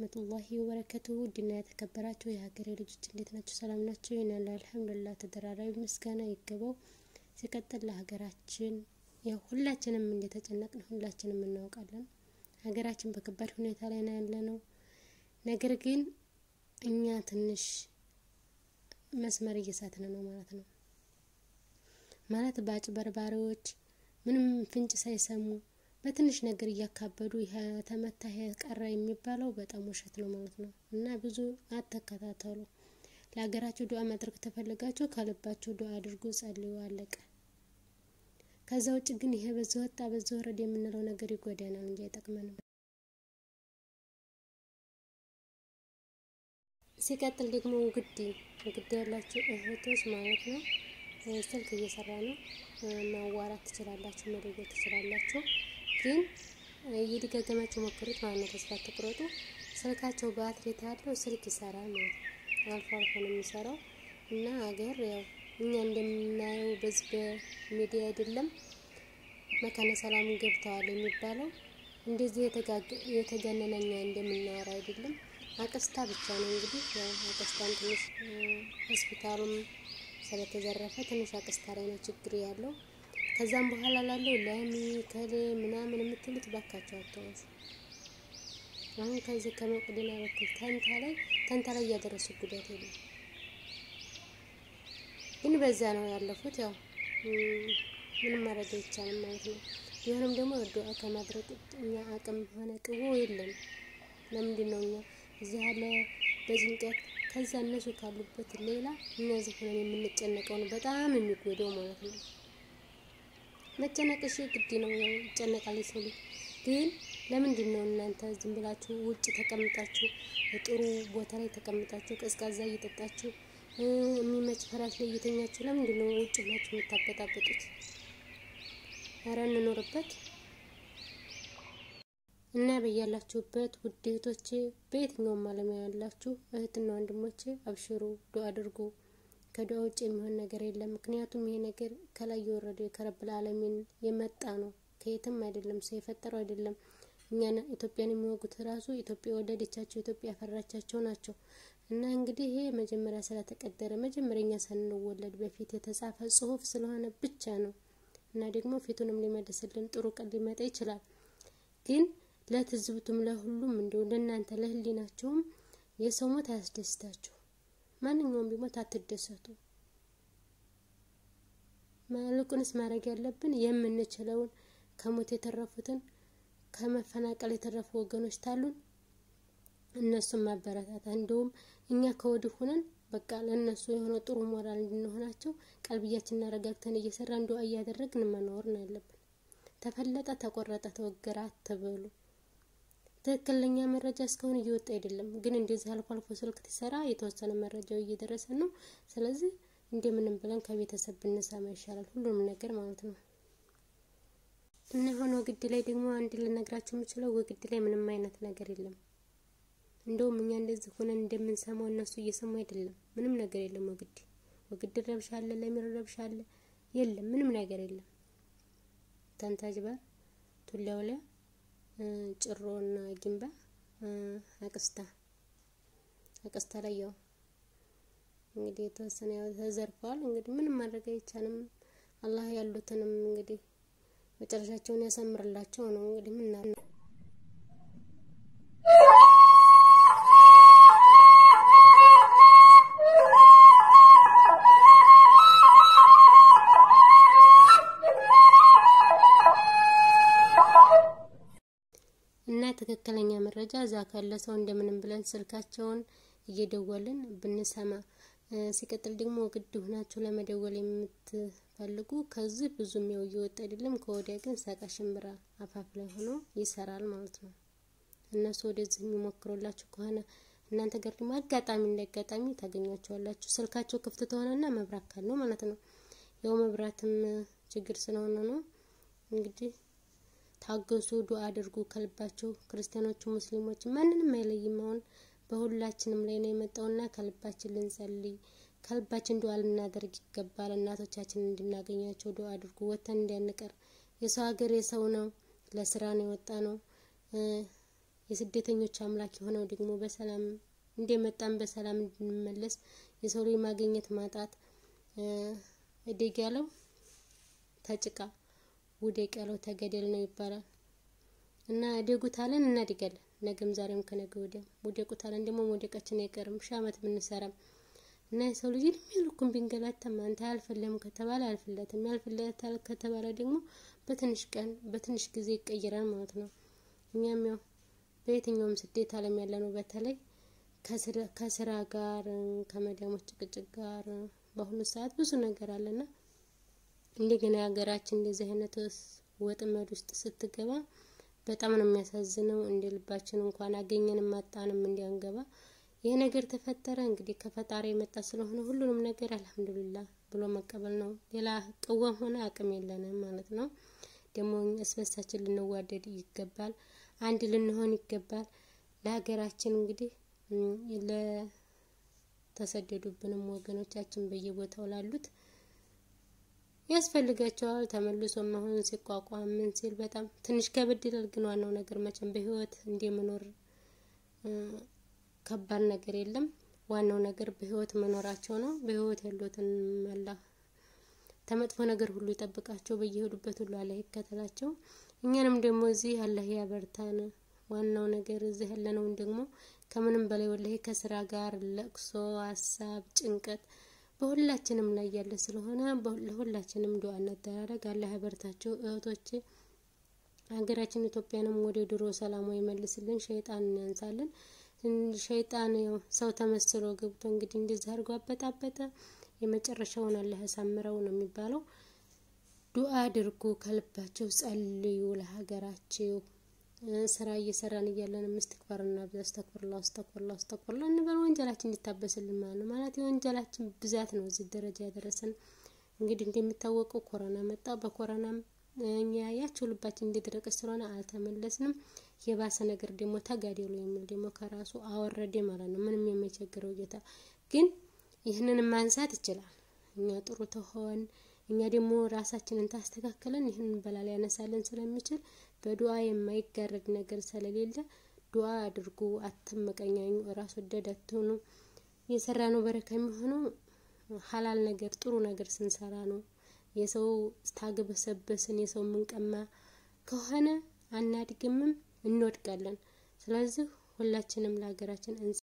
ወራህመቱላሂ ወበረካቱሁ ድና የተከበራችሁ የሀገሬ ልጆች እንዴት ናችሁ? ሰላም ናችሁ? እኔ አልሐምዱሊላህ ተደራራቢ ምስጋና ይገባው። ሲቀጥል ለሀገራችን ያው ሁላችንም እንደተጨነቅን ሁላችንም እናውቃለን። ሀገራችን በከባድ ሁኔታ ላይ ነው ያለነው። ነገር ግን እኛ ትንሽ መስመር እየሳትን ነው ማለት ነው። ማለት በአጭበርባሪዎች ምንም ፍንጭ ሳይሰሙ በትንሽ ነገር እያካበዱ ይሄ ተመታ ይሄ ቀረ የሚባለው በጣም ውሸት ነው ማለት ነው። እና ብዙ አተከታተሉ። ለሀገራችሁ ዱዓ ማድረግ ተፈልጋችሁ ከልባችሁ ዱዓ አድርጉ፣ ጸልዩ፣ አለቀ። ከዛ ውጭ ግን ይሄ በዚህ ወጣ በዚህ ወረደ የምንለው ነገር ይጎዳናል እንጂ አይጠቅመንም። ሲቀጥል ደግሞ ግድ ያላችሁ እህቶች ማለት ነው ስልክ እየሰራ ነው ማዋራት ትችላላችሁ፣ መደወል ትችላላችሁ። ግን እየደጋገማችሁ ሞክሩት ማለት ነው። ተስፋ አትቁረጡ። ስልካቸው ባትሪ ታለው ስልክ ይሰራል ማለት ነው። አልፎ አልፎ ነው የሚሰራው እና ሀገር ያው እኛ እንደምናየው በዚህ በሚዲያ አይደለም መካነ ሰላም ገብተዋል የሚባለው እንደዚህ የተገነነኛ እንደምናወራ አይደለም። አቀስታ ብቻ ነው እንግዲህ ያው አቀስታን ትንሽ ሆስፒታሉም ስለተዘረፈ ትንሽ አቀስታ ላይ ነው ችግር ያለው። ከዛም በኋላ ላለው ለሚከለ ምናምን የምትሉት ባካቸው አትወስ። አሁን ከዚህ ከመቅደና በኩል ተንታ ላይ ያደረሱ ጉዳት የለም። ግን በዛ ነው ያለፉት። ያው ምንም ማድረግ አይቻልም ማለት ነው። ቢሆንም ደግሞ ዱዓ ከማድረግ እኛ አቅም ሆነ ቅቦ የለም። ለምንድነው እኛ እዚህ ያለ በጭንቀት ከዛ እነሱ ካሉበት ሌላ እነዚህ ሆነን የምንጨነቀው ነው በጣም የሚጎዳው ማለት ነው። መጨነቅሽ ግድ ነው ይጨነቃል ሰው። ግን ለምንድነው እናንተ ዝም ብላችሁ ውጭ ተቀምጣችሁ ጥሩ ቦታ ላይ ተቀምጣችሁ ቀዝቃዛ እየጠጣችሁ የሚመች ፍራሽ ላይ እየተኛችሁ ለምንድነው ውጭ ብላችሁ የምታበጣበጡት? ኧረ እንኖርበት እና በያላችሁበት ውድ እህቶቼ በየትኛውም ዓለም ያላችሁ እህትና ወንድሞቼ አብሽሩ፣ ዱዓ አድርጉ። ከዱዓ ውጭ የሚሆን ነገር የለም። ምክንያቱም ይሄ ነገር ከላይ የወረደ ከረብል ዓለሚን የመጣ ነው። ከየትም አይደለም፣ ሰው የፈጠረው አይደለም። እኛን ኢትዮጵያን የሚወጉት ራሱ ኢትዮጵያ ወለደቻቸው ኢትዮጵያ ያፈራቻቸው ናቸው። እና እንግዲህ ይሄ መጀመሪያ ስለተቀደረ መጀመሪያኛ ሳንወለድ በፊት የተጻፈ ጽሁፍ ስለሆነ ብቻ ነው። እና ደግሞ ፊቱንም ሊመልስልን ጥሩ ቀን ሊመጣ ይችላል። ግን ለትዝብቱም ለሁሉም እንደው ለእናንተ ለህሊናችሁም የሰው ሞት አያስደስታችሁ። ማንኛውም ቢሞት አትደሰቱ። ማለቁንስ ማድረግ ያለብን የምንችለውን ከሞት የተረፉትን ከመፈናቀል የተረፉ ወገኖች ታሉን እነሱም ማበረታታ። እንደውም እኛ ከወዲሁ ሆነን በቃ ለነሱ የሆነ ጥሩ ሞራል እንድንሆናቸው ቀልብያችንን አረጋግተን እየሰራን ዱዓ እያደረግን መኖር ነው ያለብን። ተፈለጠ ተቆረጠ ተወገረ አትበሉ። ትክክለኛ መረጃ እስካሁን እየወጣ አይደለም። ግን እንደዚህ አልፎ አልፎ ስልክ ትሰራ የተወሰነ መረጃው እየደረሰ ነው። ስለዚህ እንደምንም ብለን ከቤተሰብ ብንሰማ ይሻላል ሁሉንም ነገር ማለት ነው። እና ሆኖ ግድ ላይ ደግሞ አንድ ልነግራችሁ የምችለው ወግድ ላይ ምንም አይነት ነገር የለም። እንደውም እኛ እንደዚህ ሆነን እንደምንሰማው እነሱ እየሰሙ አይደለም። ምንም ነገር የለም። ወግድ ረብሻለ ለሚረብሻለ የለም። ምንም ነገር የለም። ተንታጅባ ቱላውላ ጭሮና ግንባ አቀስታ ላይ ያው እንግዲህ የተወሰነ ያው ተዘርፏል። እንግዲህ ምንም ማድረግ አይቻልም። አላህ ያሉትንም እንግዲህ መጨረሻቸውን ያሳምርላቸው ነው እንግዲህ ምን ትክክለኛ መረጃ እዛ ካለ ሰው እንደምንም ብለን ስልካቸውን እየደወልን ብንሰማ። ሲቀጥል ደግሞ ግድ ሆናችሁ ለመደወል የምትፈልጉ ከዚህ ብዙም ያው እየወጣ አይደለም። ከወዲያ ግን ሳቃ ሽምብራ አፋፍ ላይ ሆኖ ይሰራል ማለት ነው። እነሱ ወደዚህ የሚሞክሩላችሁ ከሆነ እናንተ ጋር ደግሞ አጋጣሚ እንደጋጣሚ ታገኛቸዋላችሁ። ስልካቸው ክፍት ተሆነና መብራት ካለው ማለት ነው። ያው መብራትም ችግር ስለሆነ ነው እንግዲህ ታገሱ፣ ዱዓ አድርጉ ከልባችሁ። ክርስቲያኖች ሙስሊሞች ማንንም አይለይም። አሁን በሁላችንም ላይ ነው የመጣውና ከልባችን ልንጸልይ ከልባችን ዱዓ ልናደርግ ይገባል። እናቶቻችን እንድናገኛቸው ዱዓ አድርጉ። ወተን እንዲያንቀር የሰው ሀገር የሰው ነው፣ ለስራ ነው የወጣ ነው። የስደተኞች አምላክ የሆነው ደግሞ በሰላም እንደመጣን በሰላም እንድንመለስ የሰው ልጅ ማግኘት ማጣት እደግ ያለው ተጭቃ ውደቅ ያለው ተገደል ነው ይባላል እና እደጉታለን እናድጋለን ነገም ዛሬም ከነገ ወዲያ ውደቁታለን ደግሞ መውደቃችን አይቀርም ሻመት ብንሰራም እና የሰው ልጅ የሚልኩን ቢንገላታም አንተ አልፈለም ከተባለ አልፈለትም ያልፈለታል ከተባለ ደግሞ በትንሽ ቀን በትንሽ ጊዜ ይቀየራል ማለት ነው እኛም ያው በየትኛውም ስደት ዓለም ያለነው በተለይ ከስራ ጋር ከመዳሞች ጭቅጭቅ ጋር በአሁኑ ሰዓት ብዙ ነገር አለና እንደገና ሀገራችን እንደዚህ አይነት ወጥመድ ውስጥ ስትገባ በጣም ነው የሚያሳዝነው እንደልባችን እንኳን አገኘንም ማጣንም እንዲያንገባ ይሄ ነገር ተፈጠረ እንግዲህ ከፈጣሪ የመጣ ስለሆነ ሁሉንም ነገር አልহামዱሊላህ ብሎ መቀበል ነው ሌላ ቅዋም ሆነ አቅም የለንም ማለት ነው ደግሞ እስበሳችን ልንዋደድ ይገባል አንድ ልንሆን ይገባል ለሀገራችን እንግዲህ ለተሰደዱብንም ወገኖቻችን በየቦታው ላሉት ያስፈልጋቸዋል ተመልሶ መሆን ሲቋቋም ምን ሲል በጣም ትንሽ ከበድ ይላል ግን ዋናው ነገር መቼም በህይወት እንደምኖር ከባድ ነገር የለም ዋናው ነገር በህይወት መኖራቸው ነው በህይወት ያሉትን አላህ ተመጥፎ ነገር ሁሉ ይጠብቃቸው በየሄዱበት ሁሉ አላህ ይከተላቸው እኛንም ደግሞ እዚህ አላህ ያበርታን ዋናው ነገር እዚህ ያለነው ደግሞ ከምንም በላይ ወላሂ ከስራ ጋር ለቅሶ ሐሳብ ጭንቀት በሁላችንም ላይ ያለ ስለሆነ ለሁላችንም ዱአ እናደርግ አላህ ያበርታቸው እህቶቼ ሀገራችን ኢትዮጵያንም ወደ ድሮ ሰላሟ ይመልስልን ሸይጣን ያንሳልን ሸይጣን ሰው ተመስሎ ገብቶ እንግዲህ እንደዚህ አድርጎ አበጣበጠ የመጨረሻውን አላህ ያሳምረው ነው የሚባለው ዱአ አድርጉ ከልባችሁ ጸልዩ ለሀገራችሁ ስራ እየሰራን እያለን ምስትክባርና አስተግፍሩላህ እንበል ወንጀላችን እንዲታበስልን ማለት የወንጀላችን ብዛት ነው እዚህ ደረጃ ያደረሰን እንግዲህ እንደሚታወቀው ኮሮና መጣ በኮሮናም እኛ ያቸው ልባችን እንደደረቀ ስለሆነ አልተመለስንም የባሰ ነገር ደግሞ ተጋደሉ የሚል ደግሞ ከራሱ አወረደ ማለት ነው ምንም የማይቸግረው ጌታ ግን ይህንን ማንሳት ይችላል እኛ ጥሩ ተሆን እኛ ደግሞ ራሳችንን ታስተካክለን ይህንን በላል ያነሳልን ስለሚችል በዱአ የማይጋረድ ነገር ስለሌለ ዱአ አድርጉ አትመቀኛኙ ራስ ወደድ አትሁኑ የሰራነው በረካ የሚሆነው ሐላል ነገር ጥሩ ነገር ስንሰራ ነው የሰው ታገበሰበስን የሰው ምንቀማ ከሆነ አናድግምም እንወድቃለን ስለዚህ ሁላችንም ለሀገራችን